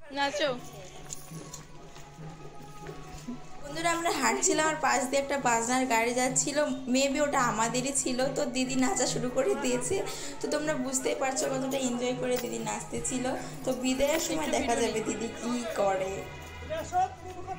নাচো। বন্ধুরা আমরা হাঁটছিলাম আর পাশ দিয়ে একটা বাজনার গাড়ি যাচ্ছিল, মেবি ওটা আমাদেরই ছিল। তো দিদি নাচা শুরু করে দিয়েছে। তো তোমরা বুঝতেই পারছো কতটা এনজয় করে দিদি নাচতেছিল। তো বিদায়ের সময় একটু দেখা ভিডিও যাবে নেই। দিদি কি করে।